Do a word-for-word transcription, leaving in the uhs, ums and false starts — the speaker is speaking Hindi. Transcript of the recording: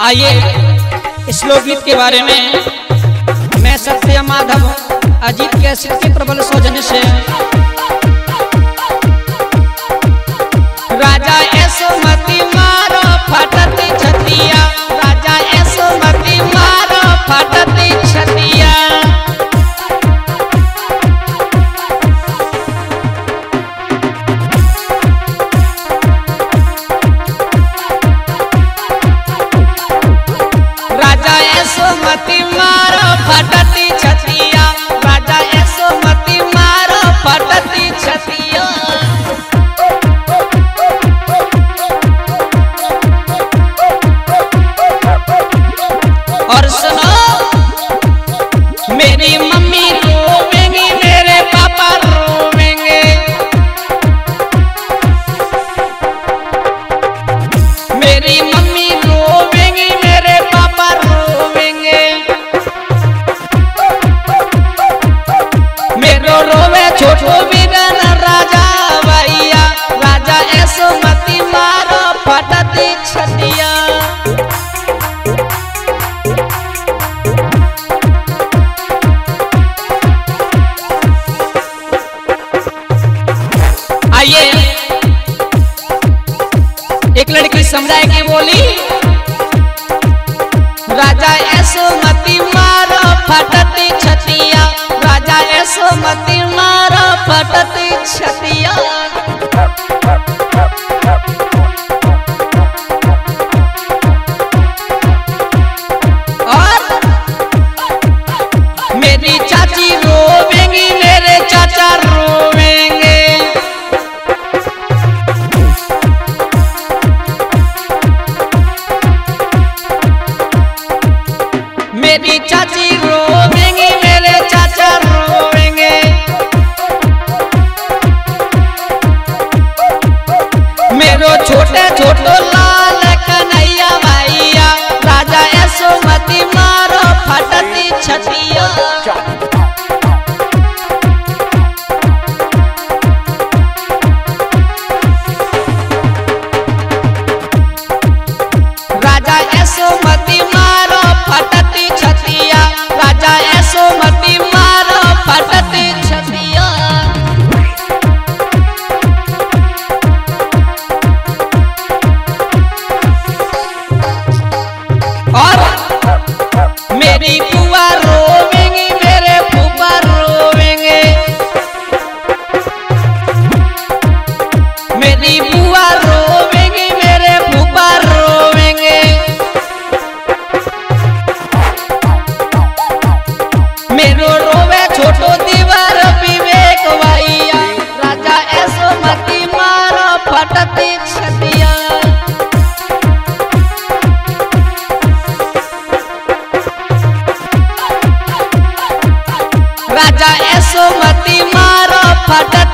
आइए इस लोकगीत के बारे में मैं सत्य माधव अजीत कैसेट के प्रबल सौजन्य से राजा यशोमती मारो फटती छतिया, राजा यशोमती मारो फटती छतिया। राजा यशोमती मारो फटती छतिया, राजा यशोमती मारो फटती छतिया। और सुनो मेरी मम्मी रोवेंगी, मेरे पापा रोवेंगे, मेरी मम्मी रोवेंगी, मेरे पापा रोवेंगे। मेरो रोवे छोटो बिरन राजा भैया, राजा यशोमती मारो फटती छतिया। आइए एक लड़की समझाए के बोली, राजा यशोमती मारो फटती छतिया, राजा यशोमती मारो फटती छतिया। और मेरी चाची रोवेंगी, मेरे चाचा रोवेंगे, मेरी चाची रोवेंगी, मेरे चाचा रोवेंगे। मेरो छोटे छोटो लाल कन्हैया भैया, राजा यशोमती मारो फटती छतिया। राजा यशोमती मारो फटती छतिया, राजा यशोमती मारो फटती छतिया। और मेरी बुआ रोवेंगी, मेरे फूफा रोवेंगे, मेरी बुआ रोवेंगी, मेरे फूफा रोवेंगे। मेरो रोवे छोटो दीवार विवेक भैया, राजा यशोमती मारो फटती छतिया। राजा यशोमती मारो फटती